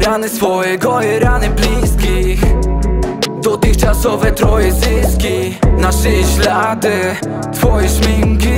rany swojego i rany bliskich. Dotychczasowe troje zyski, nasze ślady, twoje szminki.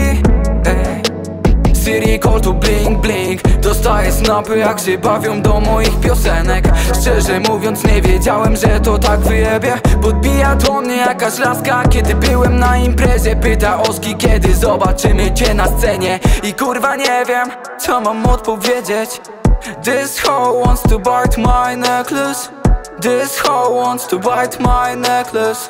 Siri call to blink blink. Dostaję snapy jak się bawią do moich piosenek. Szczerze mówiąc nie wiedziałem, że to tak wyjebie. Podbija do mnie jakaś laska, kiedy byłem na imprezie. Pyta Oski, kiedy zobaczymy cię na scenie. I kurwa nie wiem, co mam odpowiedzieć. This hoe wants to bite my necklace. This hoe wants to bite my necklace.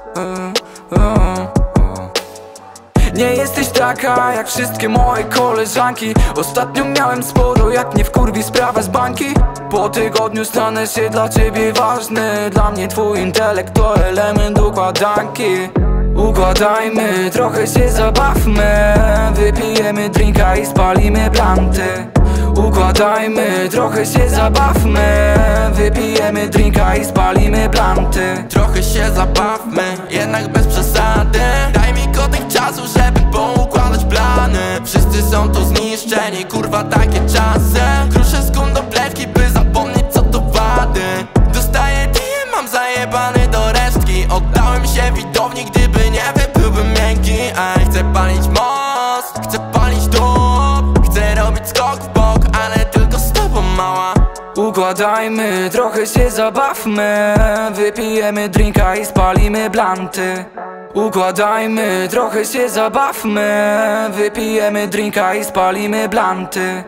Nie jesteś taka jak wszystkie moje koleżanki. Ostatnio miałem sporo, jak mnie wkurwi sprawa z bańki. Po tygodniu stanę się dla ciebie ważny. Dla mnie twój intelekt to element układanki. Układajmy, trochę się zabawmy. Wypijemy drinka i spalimy blanty. Układajmy, trochę się zabawmy. Wypijemy drinka i spalimy blanty. Trochę się zabawmy, jednak bez przesady. Daj mi kotek czasu, żeby poukładać plany. Wszyscy są tu zniszczeni, kurwa takie czasy. Kruszę skun do plewki, by zapomnieć co to wady. Dostaję DM, mam zajebany do resztki. Oddałem się widowni, gdyby nie wy, byłbym miękki. Ej, chcę palić most, chcę palić dób. Chcę robić skok w bok, ale tylko z tobą mała. Układajmy, trochę się zabawmy. Wypijemy drinka i spalimy blanty. Układajmy, trochę się zabawmy. Wypijemy drinka i spalimy blanty.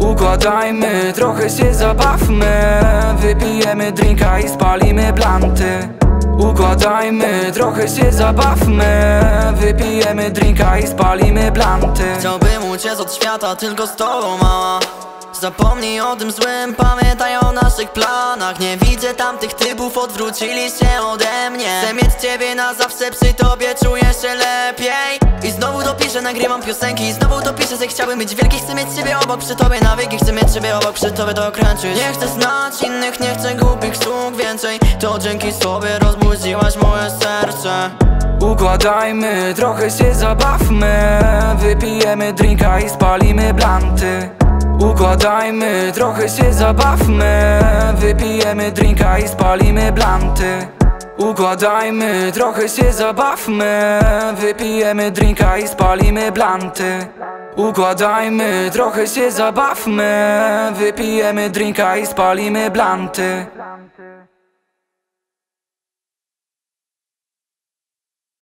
Układajmy, trochę się zabawmy. Wypijemy drinka i spalimy blanty. Układajmy, trochę się zabawmy. Wypijemy drinka i spalimy blanty. Chciałbym uciec od świata tylko z tobą, mała. Zapomnij o tym złym, pamiętaj o naszych planach. Nie widzę tamtych typów, odwrócili się ode mnie. Chcę mieć ciebie na zawsze, przy tobie czuję się lepiej. I znowu to piszę, nagrywam piosenki. I znowu to piszę, że chciałbym być wielki. Chcę mieć ciebie obok, przy tobie na wieki. Chcę mieć ciebie obok, przy tobie to kręcić. Nie chcę znać innych, nie chcę głupich sztuk więcej. To dzięki sobie rozbudziłaś moje serce. Układajmy, trochę się zabawmy. Wypijemy drinka i spalimy blanty. Układajmy, trochę się zabawmy. Wypijemy drinka i spalimy blanty. Układajmy, trochę się zabawmy. Wypijemy drinka i spalimy blanty. Układajmy, trochę się zabawmy. Wypijemy drinka i spalimy blanty.